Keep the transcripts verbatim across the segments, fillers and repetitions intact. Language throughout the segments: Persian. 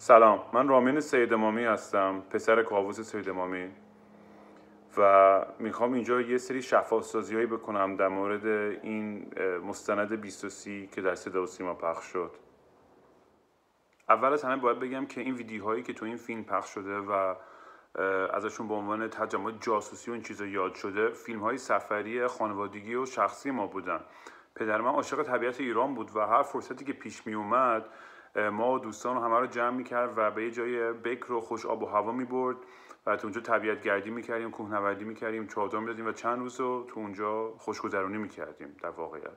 سلام، من رامین سید امامی هستم، پسر کاووس سید امامی و میخوام اینجا یه سری شفاف‌سازی‌هایی بکنم در مورد این مستند بیست و سی که در صدا و سیما پخش شد. اول از همه باید بگم که این ویدیوهایی که تو این فیلم پخش شده و ازشون به عنوان تجمع جاسوسی و این چیزا یاد شده، فیلم‌های سفری خانوادگی و شخصی ما بودن. پدر من عاشق طبیعت ایران بود و هر فرصتی که پیش می اومد ما و دوستان همه رو جمع میکرد و به یه جای بکر و خوش آب و هوا میبرد و تو اونجا طبیعت گردی میکردیم، کوهنوردی میکردیم، چادر میدادیم و چند روز رو تو اونجا خوشگذرونی میکردیم. در واقعیت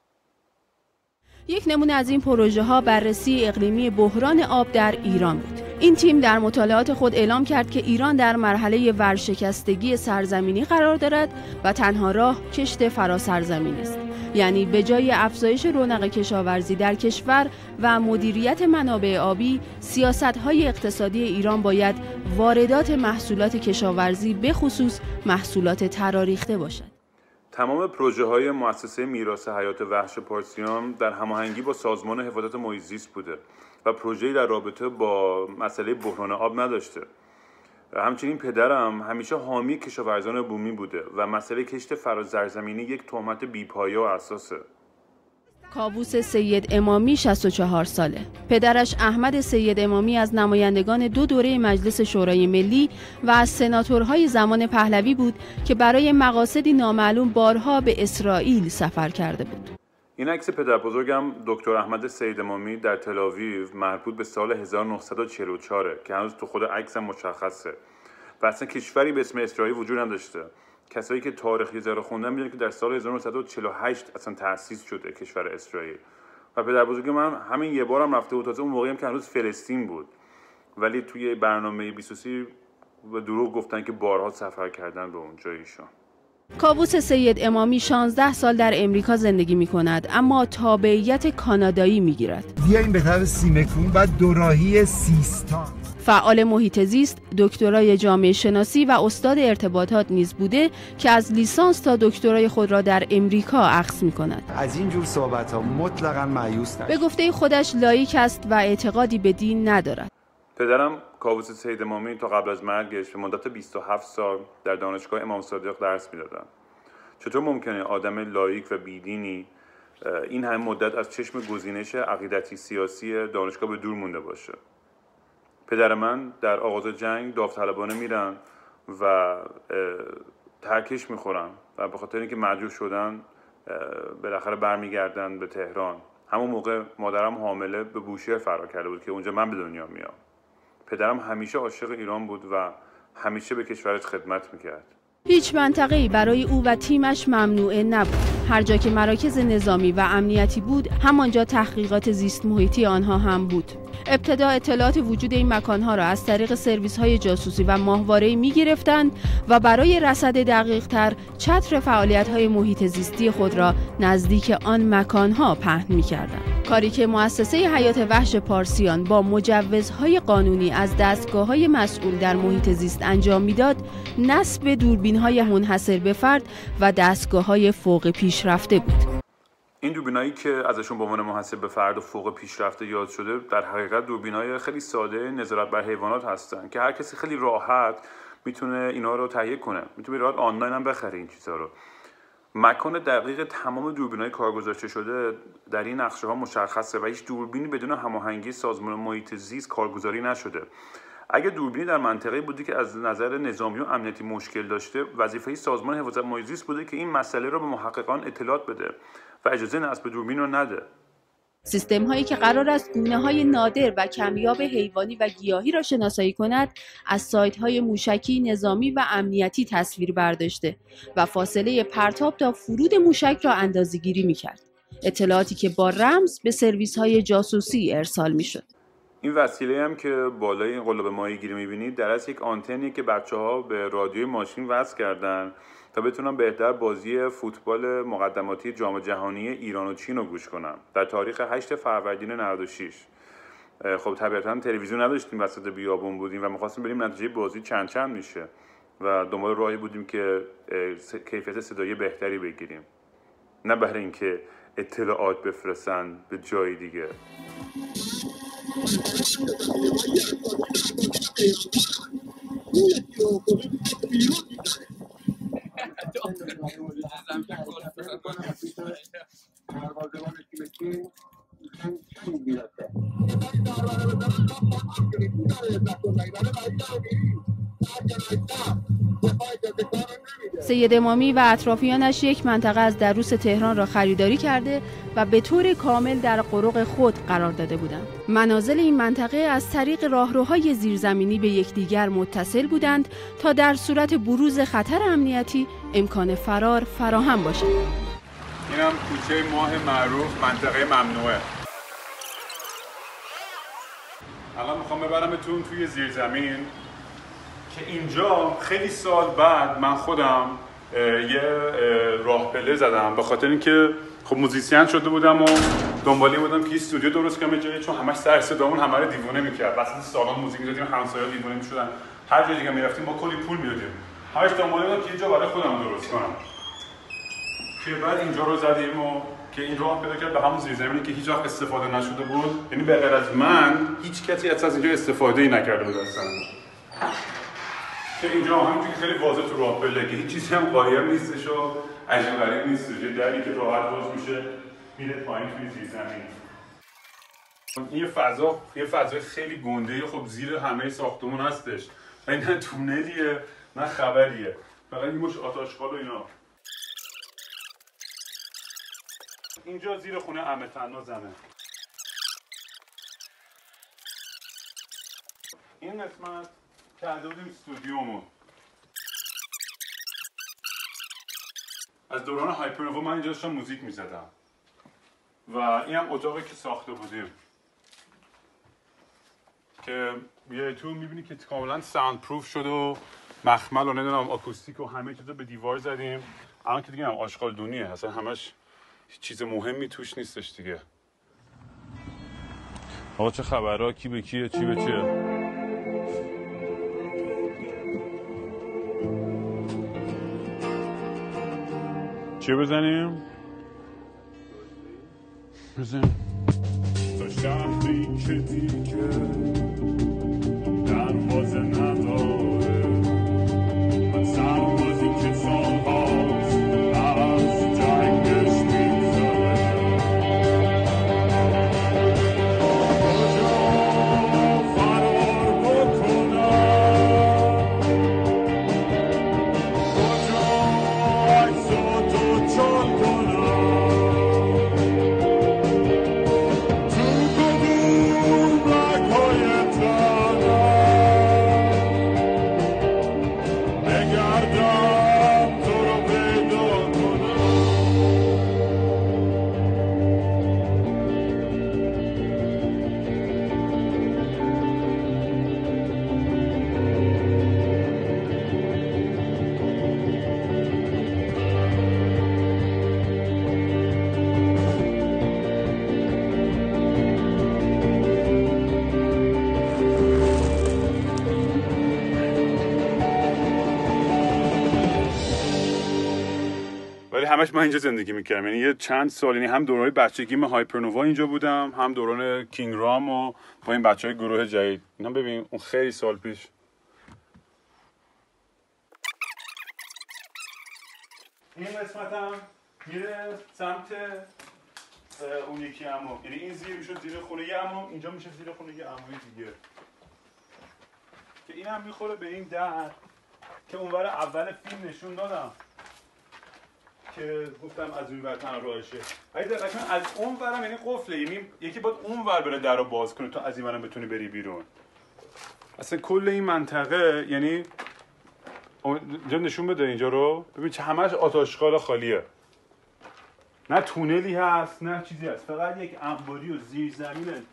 یک نمونه از این پروژه ها بررسی اقلیمی بحران آب در ایران بود. این تیم در مطالعات خود اعلام کرد که ایران در مرحله ورشکستگی سرزمینی قرار دارد و تنها راه کشت فراسرزمین است. یعنی به جای افزایش رونق کشاورزی در کشور و مدیریت منابع آبی، سیاست‌های اقتصادی ایران باید واردات محصولات کشاورزی به خصوص محصولات تراریخته باشد. تمام پروژه‌های مؤسسه میراث حیات وحش پارسیان در هماهنگی با سازمان حفاظت محیط زیست بوده و پروژه‌ای در رابطه با مسئله بحران آب نداشته. همچنین پدرم همیشه حامی کشاورزان بومی بوده و مسئله کشت فراسرزمینی یک تهمت بی‌پایه و اساسه. کاووس سید امامی شصت و چهار ساله. پدرش احمد سید امامی از نمایندگان دو دوره مجلس شورای ملی و از سناتورهای زمان پهلوی بود که برای مقاصدی نامعلوم بارها به اسرائیل سفر کرده بود. این عکس پدر بزرگم دکتر احمد سید امامی در تل‌آویو مربوط به سال هزار و نهصد و چهل و چهار که هنوز تو خود عکسم مشخصه و اصلا کشوری به اسم اسرائیل وجود نداشته. کسایی که تاریخ یه ذره خوندن میدونن که در سال هزار و نهصد و چهل و هشت اصلا تأسیس شده کشور اسرائیل و پدر بزرگ من همین یه بارم رفته بود، تازه اون موقعی هم که هنوز فلسطین بود، ولی توی برنامه بیست و سی به دروغ گفتن که بارها سفر کردن به اونجا ایشان. کاووس سید امامی شانزده سال در امریکا زندگی می کند اما تابعیت کانادایی می گیرد. بیاییم به طرف سیمکون و دوراهی سیستان. فعال محیط زیست، دکترای جامعه شناسی و استاد ارتباطات نیز بوده که از لیسانس تا دکترای خود را در امریکا اخذ می کند. از این جور صحبت ها مطلقاً مایوس نشید. به گفته خودش لایک است و اعتقادی به دین ندارد. پدرم کاووس سید امامی تا قبل از مرگش به مدت بیست و هفت سال در دانشگاه امام صادق درس می‌دادن. چطور ممکنه آدم لایک و بیدینی این همه مدت از چشم گزینش عقیدتی سیاسی دانشگاه به دور مونده باشه؟ پدر من در آغاز جنگ داوطلبانه میرن و ترکش میخورن و به خاطر اینکه مجبور شدن بالاخره برمیگردن به تهران. همون موقع مادرم حامله به بوشهر فرار کرده بود که اونجا من به دنیا میام. پدرم همیشه عاشق ایران بود و همیشه به کشورش خدمت میکرد. هیچ منطقه‌ای برای او و تیمش ممنوعه نبود. هر جا که مراکز نظامی و امنیتی بود، همانجا تحقیقات زیست محیطی آنها هم بود. ابتدا اطلاعات وجود این مکانها را از طریق سرویس‌های جاسوسی و ماهواره‌ای می‌گرفتند و برای رصد دقیق‌تر چتر فعالیت‌های محیط زیستی خود را نزدیک آن مکانها پهن می‌کردند. کاری که مؤسسه حیات وحش پارسیان با مجوزهای قانونی از دستگاه‌های مسئول در محیط زیست انجام می‌داد، نصب دوربین‌های منحصر به فرد و دستگاه‌های فوق پیشرفته بود. این دوربینایی که ازشون به عنوان منحصر به فرد و فوق پیشرفته یاد شده در حقیقت دوربینای خیلی ساده نظارت بر حیوانات هستن که هر کسی خیلی راحت میتونه اینا رو تهیه کنه، میتونه راحت آنلاین هم بخره این چیزا رو. مکان دقیق تمام دوربینای کارگذاشته شده در این نقشه ها مشخصه و هیچ دوربینی بدون هماهنگی سازمان محیط زیست کارگزاری نشده. اگه دوربینی در منطقه‌ای بودی که از نظر نظامی و امنیتی مشکل داشته، وظیفه سازمان حفاظت محیط زیست بوده که این مسئله رو به محققان اطلاعات بده و اجازه نصب دوربین رو نده. سیستم هایی که قرار است گونه های نادر و کمیاب حیوانی و گیاهی را شناسایی کند، از سایت های موشکی نظامی و امنیتی تصویر برداشته و فاصله پرتاب تا فرود موشک را اندازه‌گیری می‌کرد. اطلاعاتی که با رمز به سرویس های جاسوسی ارسال می‌شد. این وسیله هم که بالای این قلاب ماهیگیری می‌بینید در اصل یک آنتنیه که بچه‌ها به رادیوی ماشین وصل کردن تا بتونن بهتر بازی فوتبال مقدماتی جام جهانی ایران و چین رو گوش کنن در تاریخ هشت فروردین نود و شش. خب طبیعتاً تلویزیون نداشتیم، وسط بیابون بودیم و می‌خواستیم بریم نتیجه بازی چند چند میشه و دنبال راهی بودیم که کیفیت صدایی بهتری بگیریم، نه برای اینکه اطلاعات بفرستن به جای دیگه. سید امامی و اطرافیانش یک منطقه از دروس تهران را خریداری کرده و به طور کامل در قرق خود قرار داده بودند. منازل این منطقه از طریق راهروهای زیرزمینی به یکدیگر متصل بودند تا در صورت بروز خطر امنیتی امکان فرار فراهم باشد. اینم کوچه ماه معروف منطقه ممنوعه. الان میخوام ببرمتون توی زیرزمین که اینجا خیلی سال بعد من خودم یه راه پله زدم، به خاطر اینکه خب موزیسین شده بودم و دنبالی بودم که یه استودیو درست کنم جایی، چون همش سر صدامون همه رو دیوونه میکرد. وسط سالن موزیک می‌زدیم، همسایه‌ها دیوونه میشدن، هر جای دیگه میرفتیم با کلی پول میدادیم. همش دنبالی بودم که یه جا برای خودم درست کنم. که بعد اینجا رو زدیم و که این راه پیدا کرد به همون زیرزمینی که هیچ وقت استفاده نشده بود. یعنی به غیر از من هیچ کسی از اینجا استفاده ای نکرده بود اصلا. که اینجا همینجوری خیلی واضح تو راه پله که هیچ چیزی هم قایم نیستش و عجیب غریب نیستش. یه دری که راحت باز میشه میره پایین توی زیرزمین. این یه فضا یه فضای خیلی گنده، خب زیر همه ساختمون هستش. این نه تونلیه نه خبریه. فقط این مش آتش‌خال و اینا. اینجا زیر خونه عمه تنازمه. این قسمت کرده بودیم استودیومو. از دوران هایپرنووا من اینجا داشتم موزیک میزدم و این هم اتاقی که ساخته بودیم که میای تو میبینی که کاملا ساوند پروف شده و مخمل و نمیدونم آکوستیک و همه چیزا به دیوار زدیم. الان که دیگه هم آشغال دونیه، اصلا همش چیز مهمی توش نیستش دیگه. آقا چه خبرها؟ کی به کیه؟ چی به چیه؟ چی بزنیم؟ بزنیم تا شهری که دیگه دروازه نداره، من سربازی که سالهاست از جنگش میگذره، کجا فرار بکنم، کجا عکساتو چال کنم، تو کدوم رگ‌های تنم بگردم تو رو پیدا کنم. ولی همش من اینجا زندگی میکردم، یعنی یه چند سال، یعنی هم دوران بچگیم هایپرنووا اینجا بودم، هم دوران کینگ رام و با این بچهای گروه جدید. اینا ببین اون خیلی سال پیش. این قسمت هم میره سمت اون یکی عمو، یعنی این زیر میشد زیر خونه یه عمو، اینجا میشه زیر خونه یه عموی دیگه که این هم میخوره به این در که اونور اول فیلم نشون دادم که گفتم از اون ور تن راهشه. اگه دقیقاً از اون ورم یعنی قفله، یعنی یکی باید اون ور بره در رو باز کنه تا از این ورم بتونی بری بیرون. اصلا کل این منطقه یعنی اینجا نشون بده اینجا رو ببین چه همش آتش‌خال خالیه، نه تونلی هست نه چیزی هست، فقط یک انباری و زیرزمین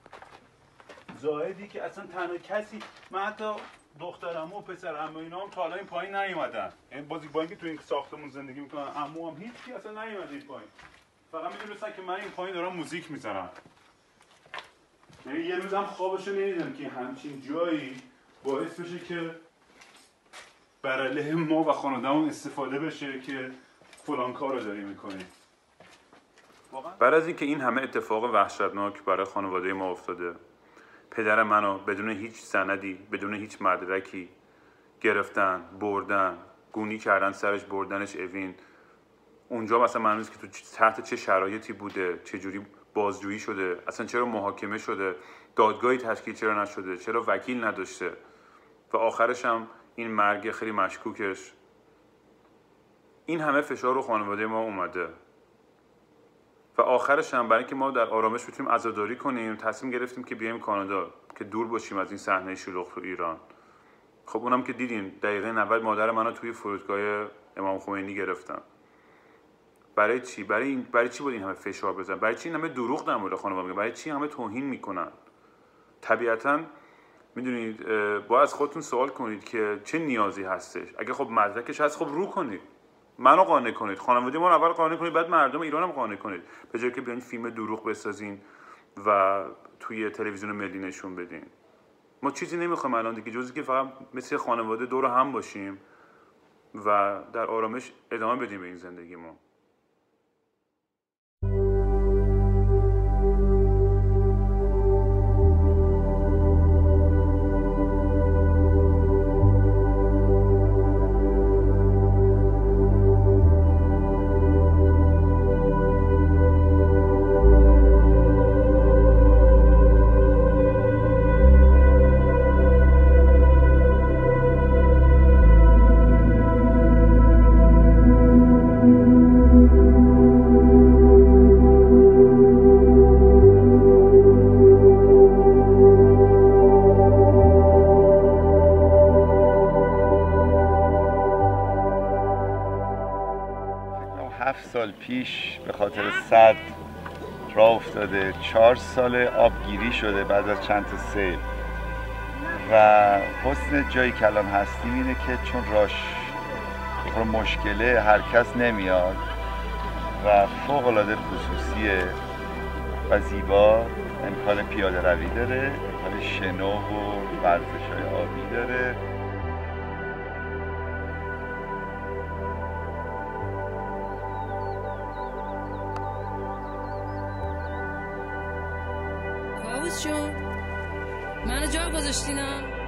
زاهدی که اصلا تنها کسی، من حتی دخترمو و پسرعمو اینا هم تا حالا این پایین نیومدن، یعنی بازی با اینکه تو این ساختمون زندگی میکنن عمو هم هیچکی اصلا نیومده این پایین، فقط میدونستن که من این پایین دارم موزیک میزنم. یعنی یه روزم خوابشو نمیدیدم که همچین جایی باعث بشه که بر علیه ما و خانواده‌مون استفاده بشه که فلان کار رو داری میکنی. بعد از اینکه این همه اتفاق وحشتناک برای خانواده ما افتاده پدر منو بدون هیچ سندی، بدون هیچ مدرکی گرفتن، بردن، گونی کردن سرش، بردنش اوین. اونجا مثلا معلوم نیست که تو تحت چه شرایطی بوده، چه جوری بازجویی شده، اصلا چرا محاکمه شده، دادگاهی تشکیل چرا نشده، چرا وکیل نداشته و آخرش هم این مرگ خیلی مشکوکش. این همه فشار رو خانواده ما اومده و آخرش هم برای اینکه ما در آرامش بتونیم عزاداری کنیم تصمیم گرفتیم که بیایم کانادا که دور باشیم از این صحنه شلوغ تو ایران. خب اونم که دیدین دقیقه نود مادر منو توی فرودگاه امام خمینی گرفتن. برای چی؟ برای این برای چی بود این همه فشار بزنن؟ برای چی این همه دروغ در مورد خانواده میگن؟ برای چی همه توهین میکنن؟ طبیعتاً میدونید باید از خودتون سوال کنید که چه نیازی هستش. اگه خب مدرکش هست خب رو کنید، منو قانع کنید، خانواده ما رو اول قانع کنید، بعد مردم ایران هم قانع کنید، به جای که بیاین فیلم دروغ بسازین و توی تلویزیون ملی نشون بدین. ما چیزی نمیخوایم الان دیگه جز که فقط مثل خانواده دور هم باشیم و در آرامش ادامه بدیم به این زندگیمون. هفت سال پیش به خاطر سد راه افتاده، چهار سال آبگیری شده بعد از چند تا سیل و حسن جایی که الان هستیم اینه که چون راش مشکله هر کس نمیاد و فوق العاده خصوصیه و زیبا، امکان پیاده روی داره، امکان شنو و ورزش‌های آبی داره. کاووس جون منو جا گذاشتینا؟